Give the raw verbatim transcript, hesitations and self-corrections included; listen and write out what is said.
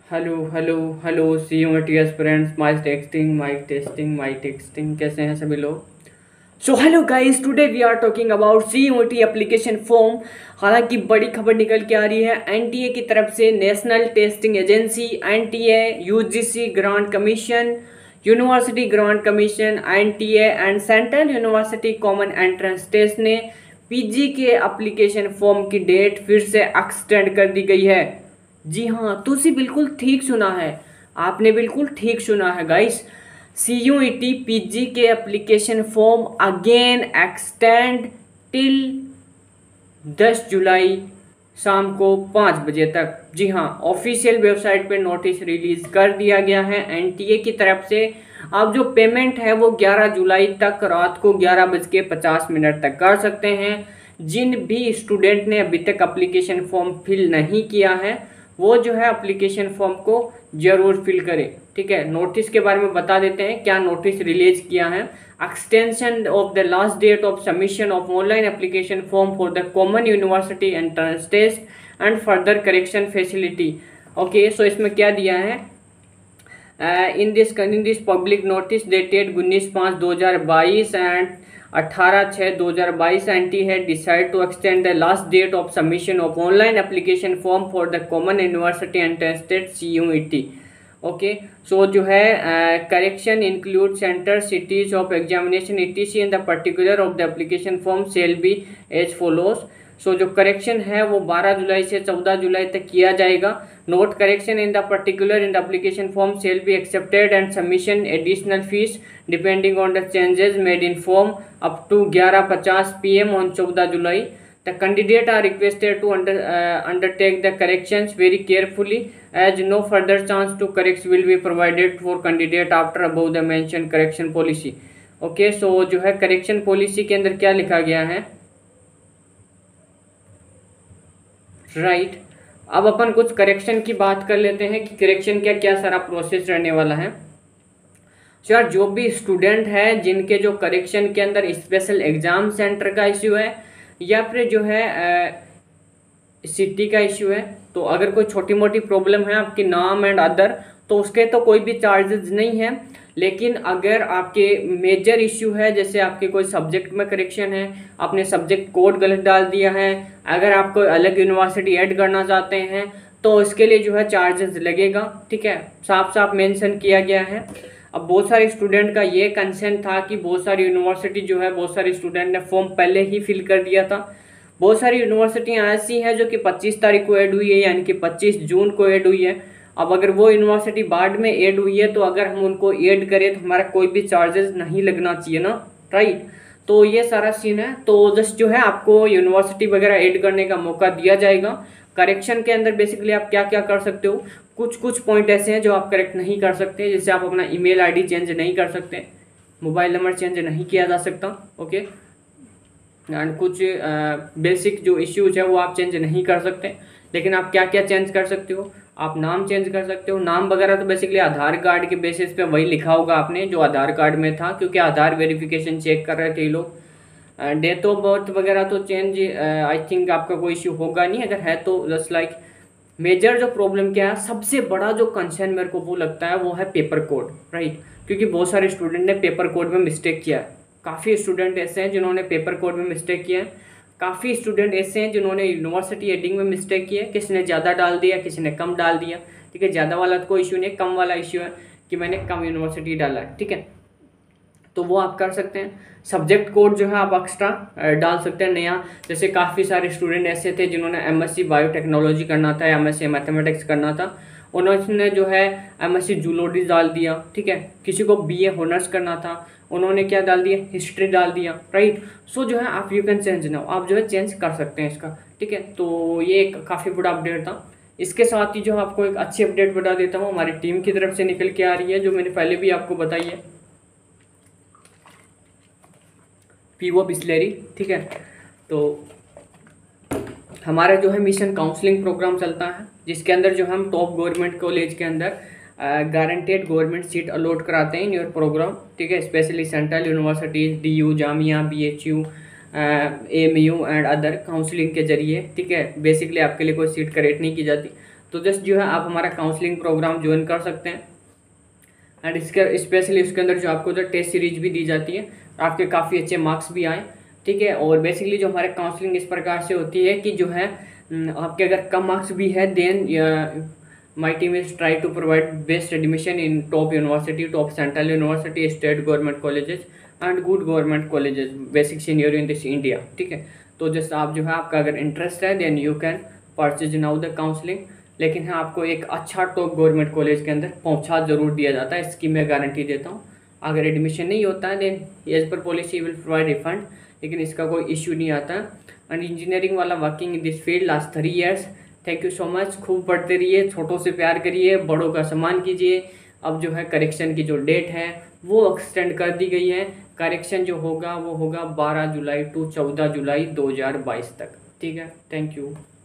Hello hello hello C U T aspirants mic texting mic testing mic texting कैसे हैं सभी लोग। So hello guys, today we are talking about C U T application form. हालांकि बड़ी खबर निकल के आ रही है एन टी ए की तरफ से, national testing agency, N T A, U G C grant commission, university grant commission, N T A and central university common entrance test ने पी जी के एप्लीकेशन फॉर्म की डेट फिर से एक्सटेंड कर दी गई है। जी हाँ, तुसी बिल्कुल ठीक सुना है, आपने बिल्कुल ठीक सुना है guys. C U E T P G के application form again extend till दस जुलाई शाम को पाँच बजे तक। जी हाँ, ऑफिशियल वेबसाइट पे नोटिस रिलीज कर दिया गया है एन टी ए की तरफ से। अब जो पेमेंट है वो ग्यारह जुलाई तक रात को ग्यारह बज के पचास मिनट तक कर सकते हैं। जिन भी स्टूडेंट ने अभी तक एप्लीकेशन फॉर्म फिल नहीं किया है वो जो है एप्लीकेशन फॉर्म को जरूर फिल करें। ठीक है, नोटिस के बारे में बता देते हैं क्या नोटिस रिलीज किया है। Extension of the last date of submission of online application form for the common university entrance test and further correction facility. Okay, so इसमें क्या दिया है, in this in this public notice dated उन्नीस पाँच दो हज़ार बाईस एंड अठारह छः दो हज़ार बाईस एन टी है decide to extend the last date of submission of online application form for the common university entrance test C U E T. Okay, so जो है correction include centre cities of examination E T C in the particular of the application form shall be as follows. So जो correction है वो बारह जुलाई से चौदह जुलाई तक किया जाएगा। Note correction in the particular in the application form shall be accepted and submission additional fee depending on the changes made in form up to ग्यारह पचास पी एम ऑन चौदह जुलाई। The candidate are requested to under, uh, undertake the corrections very carefully as no further chance to correct will be provided for candidate after above the mentioned correction policy. Okay, so जो है correction policy के अंदर क्या लिखा गया है, right right. अब अपन कुछ करेक्शन की बात कर लेते हैं कि करेक्शन क्या क्या सारा प्रोसेस रहने वाला है। सो यार, जो भी स्टूडेंट है जिनके जो करेक्शन के अंदर स्पेशल एग्जाम सेंटर का इश्यू है या फिर जो है सिटी का इश्यू है, तो अगर कोई छोटी मोटी प्रॉब्लम है आपकी नाम एंड अदर, तो उसके तो कोई भी चार्जेस नहीं है। लेकिन अगर आपके मेजर इश्यू है, जैसे आपके कोई सब्जेक्ट में करेक्शन है, आपने सब्जेक्ट कोड गलत डाल दिया है, अगर आप कोई अलग यूनिवर्सिटी ऐड करना चाहते हैं तो इसके लिए जो है चार्जेस लगेगा। ठीक है, साफ साफ मेंशन किया गया है। अब बहुत सारे स्टूडेंट का ये कंसर्न था कि बहुत सारी यूनिवर्सिटी जो है, बहुत सारे स्टूडेंट ने फॉर्म पहले ही फिल कर दिया था। बहुत सारी यूनिवर्सिटियां ऐसी हैं जो कि पच्चीस तारीख को ऐड हुई है, यानी कि पच्चीस जून को ऐड हुई है। अब अगर वो यूनिवर्सिटी बाद में ऐड हुई है तो अगर हम उनको ऐड करें तो हमारा कोई भी चार्जेस नहीं लगना चाहिए ना, राइट। तो ये सारा सीन है। तो जस्ट जो है आपको यूनिवर्सिटी वगैरह ऐड करने का मौका दिया जाएगा। करेक्शन के अंदर बेसिकली आप क्या क्या कर सकते हो, कुछ कुछ पॉइंट ऐसे हैं जो आप करेक्ट नहीं कर सकते, जैसे आप अपना ईमेल आईडी चेंज नहीं कर सकते, मोबाइल नंबर चेंज नहीं किया जा सकता। ओके, एंड कुछ बेसिक जो इश्यूज है वो आप चेंज नहीं कर सकते। लेकिन आप क्या क्या चेंज कर सकते हो, आप नाम चेंज कर सकते हो। नाम वगैरह तो बेसिकली आधार कार्ड के बेसिस पे वही लिखा होगा आपने जो आधार कार्ड में था, क्योंकि आधार वेरिफिकेशन चेक कर रहे थे ये लोग। डेट ऑफ बर्थ वगैरह तो चेंज आई थिंक आपका कोई इश्यू होगा नहीं, अगर है तो जस्ट लाइक। मेजर जो प्रॉब्लम क्या है, सबसे बड़ा जो कंसर्न मेरे को वो लगता है वो है पेपर कोड, राइट। क्योंकि बहुत सारे स्टूडेंट ने पेपर कोड में मिस्टेक किया है। काफ़ी स्टूडेंट ऐसे हैं जिन्होंने पेपर कोड में मिस्टेक किया है। काफ़ी स्टूडेंट ऐसे हैं जिन्होंने यूनिवर्सिटी एडिंग में मिस्टेक किया है। किसी ने ज़्यादा डाल दिया, किसी ने कम डाल दिया। ठीक है, ज़्यादा वाला तो कोई इशू नहीं, कम वाला इशू है कि मैंने कम यूनिवर्सिटी डाला है। ठीक है, तो वो आप कर सकते हैं। सब्जेक्ट कोड जो है आप एक्स्ट्रा डाल सकते हैं नया। जैसे काफ़ी सारे स्टूडेंट ऐसे थे जिन्होंने एमएससी बायोटेक्नोलॉजी करना था, एमएससी मैथमेटिक्स करना था, उन्होंने जो है एमएससी जूलॉजी डाल दिया। ठीक है, किसी को बीए ऑनर्स करना था, उन्होंने क्या डाल दिया, हिस्ट्री डाल दिया, राइट। सो जो है आप यू कैन चेंज नाउ, आप जो है चेंज कर सकते हैं इसका। ठीक है, तो ये एक काफ़ी बड़ा अपडेट था। इसके साथ ही जो आपको एक अच्छी अपडेट बता देता हूँ, हमारी टीम की तरफ से निकल के आ रही है, जो मैंने पहले भी आपको बताई है, पीओ बिस्लेरी। ठीक है, तो हमारा जो है मिशन काउंसलिंग प्रोग्राम चलता है, जिसके अंदर जो हम टॉप गवर्नमेंट कॉलेज के अंदर गारंटेड गवर्नमेंट सीट अलॉट कराते हैं इन योर प्रोग्राम। ठीक है, specially central universities, D U, Jamia, B H U, M U and other counselling के जरिए। ठीक है, बेसिकली आपके लिए कोई सीट क्रिएट नहीं की जाती। तो जस्ट जो है आप हमारा काउंसलिंग प्रोग्राम ज्वाइन कर सकते हैं। एंड इसके स्पेशली उसके अंदर जो आपको जो टेस्ट सीरीज भी दी जाती है, आपके काफ़ी अच्छे मार्क्स भी आए, ठीक है। और बेसिकली जो हमारे काउंसलिंग इस प्रकार से होती है कि जो है आपके अगर कम मार्क्स भी है then my team is try to provide best admission in top university, top central university, state government colleges and good government colleges, basic senior in this India, ठीक है। तो जैसे आप जो है आपका अगर इंटरेस्ट है then you can purchase now the counselling. लेकिन हाँ, आपको एक अच्छा टॉप गवर्नमेंट कॉलेज के अंदर पहुंचा जरूर दिया जाता है, इसकी मैं गारंटी देता हूँ। अगर एडमिशन नहीं होता है then as per policy will provide refund, लेकिन इसका कोई इश्यू नहीं आता। एंड इंजीनियरिंग वाला working in this field last three years. Thank you so much. खूब पढ़ते रहिए, छोटों से प्यार करिए, बड़ों का सम्मान कीजिए। अब जो है करेक्शन की जो डेट है वो एक्सटेंड कर दी गई है। करेक्शन जो होगा वो होगा बारह जुलाई टू चौदह जुलाई दो हज़ार बाईस तक, ठीक है। Thank you.